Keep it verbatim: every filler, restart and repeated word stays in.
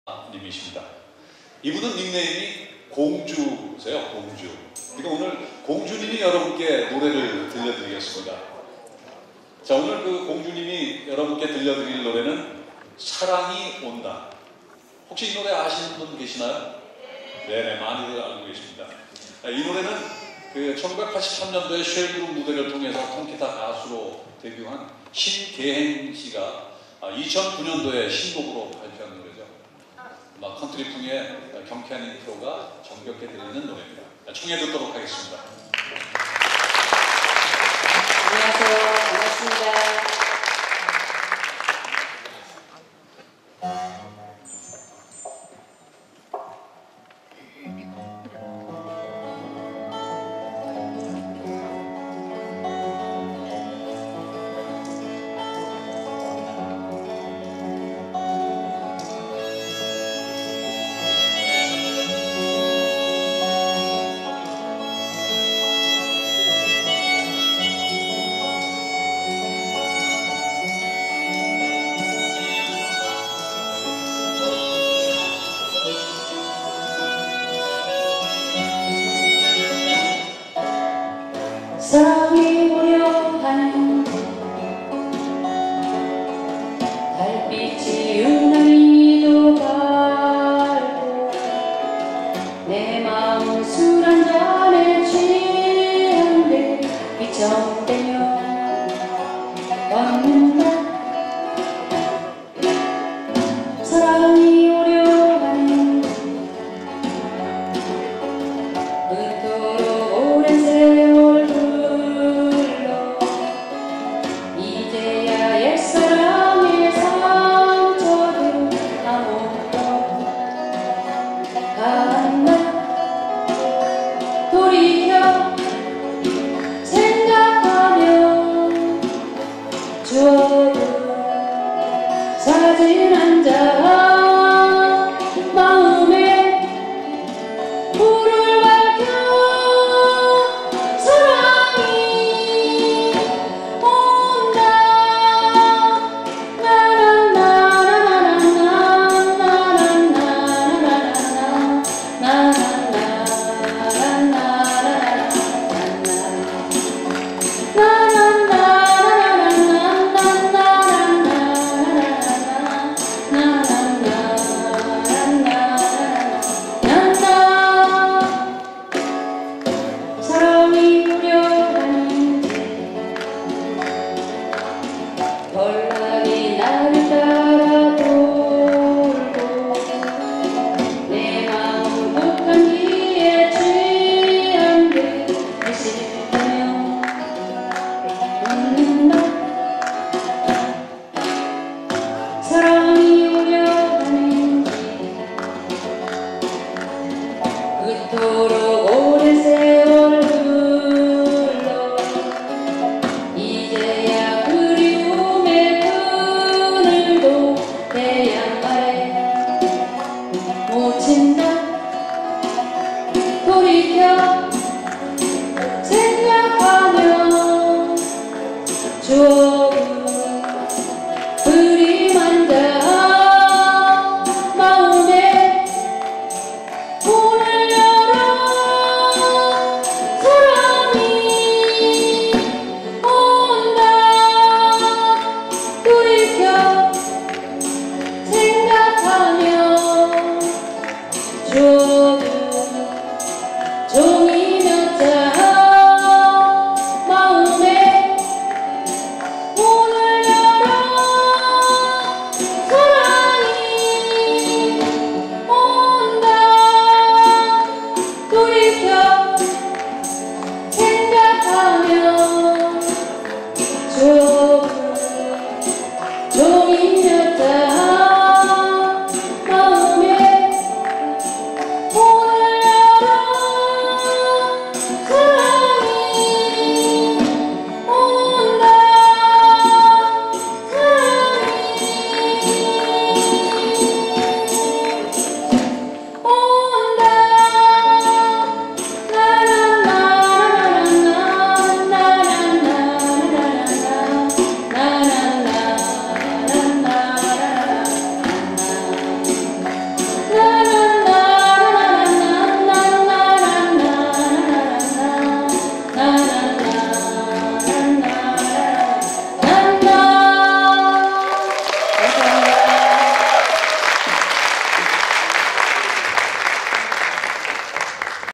님이십니다. 이분은 닉네임이 공주세요. 공주. 그러니까 오늘 공주님이 여러분께 노래를 들려드리겠습니다. 자, 오늘 그 공주님이 여러분께 들려드릴 노래는 사랑이 온다. 혹시 이 노래 아시는 분 계시나요? 네네, 많이들 알고 계십니다. 이 노래는 그 천구백팔십삼 년도에 쉘그룹 무대를 통해서 통기타 가수로 데뷔한 신계행 씨가 이천구 년도에 신곡으로 발표한 노래죠. 막 컨트리풍의 경쾌한 인트로가 정겹게 들리는 노래입니다. 청해 듣도록 하겠습니다. 안녕하세요. 반갑습니다. 사랑이 오려 하는 달빛이 유난히도 밝고 내 마음 술 한 잔에 취한 듯 비청대며 걷는다. 사랑이 오려 하는 그토록 오랜 세월 이제야 옛사랑의 상처를 아무도 간다. 돌이켜 생각하면 추억을 사진 한 장 마음에 불을 밝혀 사랑이 벌나기 나를 따라 돌고 내 마음 북한기에 취한 듯 비실대며 웃는다. 사랑이 오려 하는지 그토록 오랜 세월 흘러 이제야 그리움의 그늘도 태양 아래 묻힌다.